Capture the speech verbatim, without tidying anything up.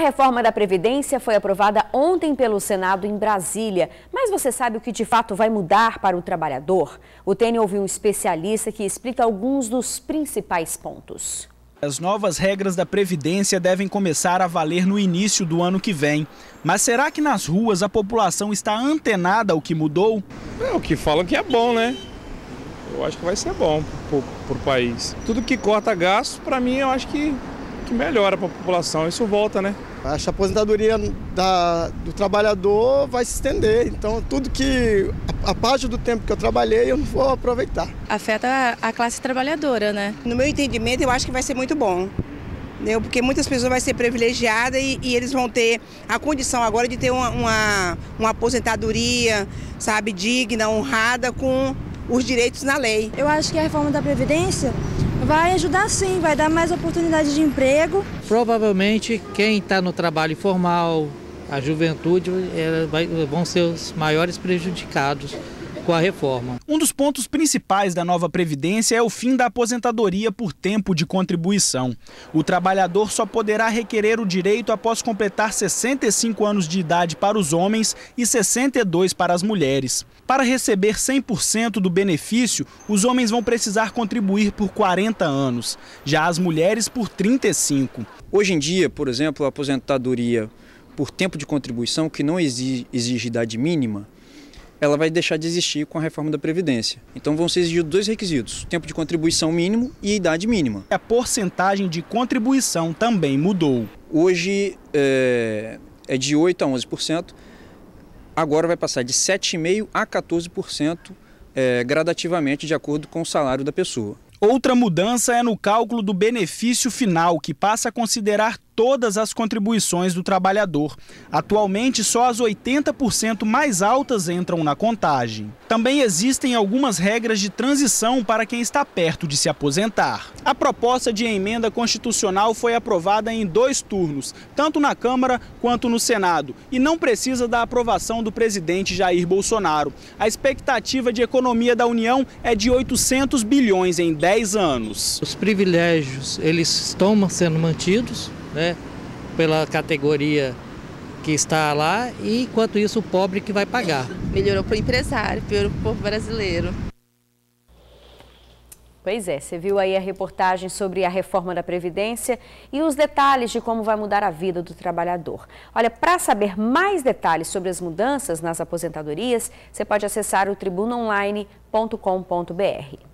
reforma da Previdência foi aprovada ontem pelo Senado em Brasília. Mas você sabe o que de fato vai mudar para o trabalhador? O T N ouviu um especialista que explica alguns dos principais pontos. As novas regras da Previdência devem começar a valer no início do ano que vem. Mas será que nas ruas a população está antenada ao que mudou? É, o que falam que é bom, né? Eu acho que vai ser bom para o país. Tudo que corta gasto, para mim, eu acho que, que melhora para a população. Isso volta, né? Acho que a aposentadoria da, do trabalhador vai se estender. Então, tudo que a, a parte do tempo que eu trabalhei, eu não vou aproveitar. Afeta a classe trabalhadora, né? No meu entendimento, eu acho que vai ser muito bom. Entendeu? Porque muitas pessoas vão ser privilegiadas e, e eles vão ter a condição agora de ter uma, uma, uma aposentadoria, sabe, digna, honrada, com os direitos na lei. Eu acho que a reforma da Previdência vai ajudar sim, vai dar mais oportunidade de emprego. Provavelmente quem está no trabalho informal, a juventude, vai, vão ser os maiores prejudicados com a reforma. Um dos pontos principais da nova Previdência é o fim da aposentadoria por tempo de contribuição. O trabalhador só poderá requerer o direito após completar sessenta e cinco anos de idade para os homens e sessenta e dois para as mulheres. Para receber cem por cento do benefício, os homens vão precisar contribuir por quarenta anos, já as mulheres por trinta e cinco. Hoje em dia, por exemplo, a aposentadoria por tempo de contribuição, que não exige, exige idade mínima, ela vai deixar de existir com a reforma da Previdência. Então vão ser exigidos dois requisitos, tempo de contribuição mínimo e idade mínima. A porcentagem de contribuição também mudou. Hoje é, é de oito a onze por cento, agora vai passar de sete vírgula cinco por cento a quatorze por cento é, gradativamente de acordo com o salário da pessoa. Outra mudança é no cálculo do benefício final, que passa a considerar todas as contribuições do trabalhador. Atualmente, só as oitenta por cento mais altas entram na contagem. Também existem algumas regras de transição para quem está perto de se aposentar. A proposta de emenda constitucional foi aprovada em dois turnos, tanto na Câmara quanto no Senado, e não precisa da aprovação do presidente Jair Bolsonaro. A expectativa de economia da União é de oitocentos bilhões em dez anos. Os privilégios, eles estão sendo mantidos, né, pela categoria que está lá, e enquanto isso o pobre que vai pagar. Melhorou para o empresário, piorou para o povo brasileiro. Pois é, você viu aí a reportagem sobre a reforma da Previdência e os detalhes de como vai mudar a vida do trabalhador. Olha, para saber mais detalhes sobre as mudanças nas aposentadorias, você pode acessar o tribuna online ponto com ponto br.